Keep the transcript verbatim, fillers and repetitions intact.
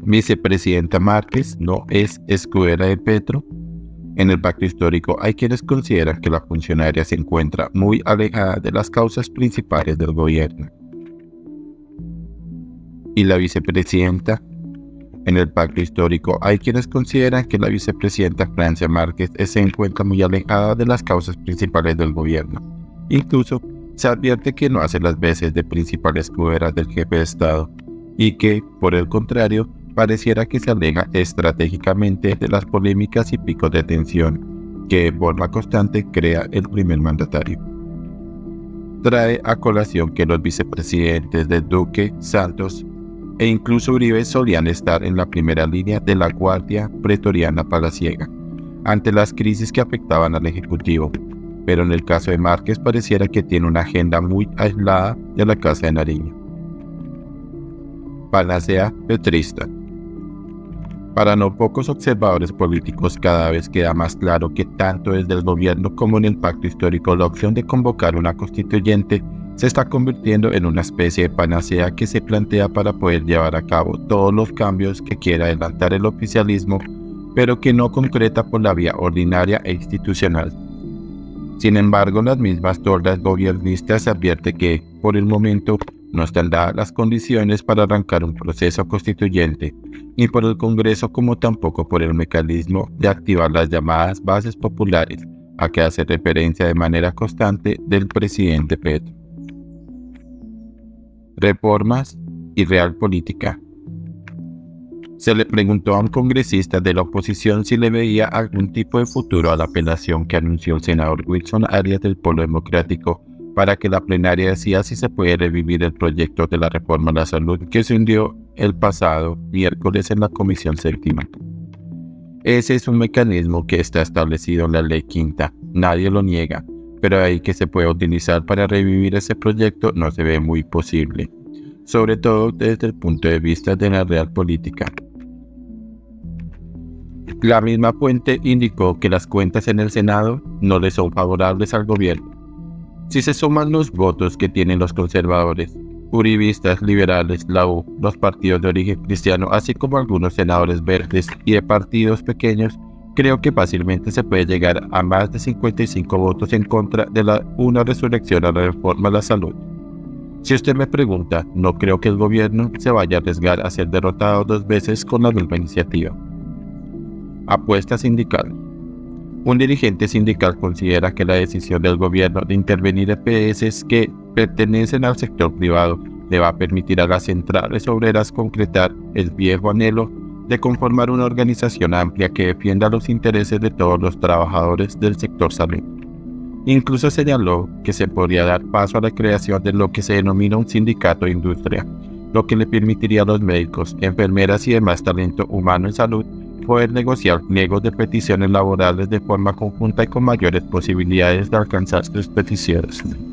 Vicepresidenta Márquez no es escudera de Petro. En el pacto histórico hay quienes consideran que la funcionaria se encuentra muy alejada de las causas principales del gobierno. ¿Y la vicepresidenta? En el pacto histórico hay quienes consideran que la vicepresidenta Francia Márquez se encuentra muy alejada de las causas principales del gobierno. Incluso se advierte que no hace las veces de principal escudera del jefe de Estado y que, por el contrario, pareciera que se aleja estratégicamente de las polémicas y picos de tensión que de forma constante crea el primer mandatario. Trae a colación que los vicepresidentes de Duque, Santos e incluso Uribe solían estar en la primera línea de la guardia pretoriana palaciega ante las crisis que afectaban al Ejecutivo, pero en el caso de Márquez pareciera que tiene una agenda muy aislada de la Casa de Nariño. Panacea petrista. Para no pocos observadores políticos cada vez queda más claro que tanto desde el gobierno como en el pacto histórico la opción de convocar una constituyente se está convirtiendo en una especie de panacea que se plantea para poder llevar a cabo todos los cambios que quiera adelantar el oficialismo, pero que no concreta por la vía ordinaria e institucional. Sin embargo, las mismas tordas gobiernistas advierte que, por el momento, no están dadas las condiciones para arrancar un proceso constituyente, ni por el Congreso como tampoco por el mecanismo de activar las llamadas bases populares, a que hace referencia de manera constante del presidente Petro. Reformas y real política. Se le preguntó a un congresista de la oposición si le veía algún tipo de futuro a la apelación que anunció el senador Wilson Arias del Polo Democrático para que la plenaria decida si se puede revivir el proyecto de la reforma a la salud que se hundió el pasado miércoles en la Comisión Séptima. Ese es un mecanismo que está establecido en la Ley Quinta, nadie lo niega, pero ahí que se puede utilizar para revivir ese proyecto no se ve muy posible, sobre todo desde el punto de vista de la real política. La misma fuente indicó que las cuentas en el Senado no le son favorables al gobierno. Si se suman los votos que tienen los conservadores, uribistas, liberales, la U, los partidos de origen cristiano, así como algunos senadores verdes y de partidos pequeños, creo que fácilmente se puede llegar a más de cincuenta y cinco votos en contra de la, una resurrección a la reforma a la salud. Si usted me pregunta, no creo que el gobierno se vaya a arriesgar a ser derrotado dos veces con la misma iniciativa. Apuesta sindical. Un dirigente sindical considera que la decisión del gobierno de intervenir E P S que pertenecen al sector privado le va a permitir a las centrales obreras concretar el viejo anhelo de conformar una organización amplia que defienda los intereses de todos los trabajadores del sector salud. Incluso señaló que se podría dar paso a la creación de lo que se denomina un sindicato de industria, lo que le permitiría a los médicos, enfermeras y demás talento humano en salud poder negociar pliegos de peticiones laborales de forma conjunta y con mayores posibilidades de alcanzar sus peticiones.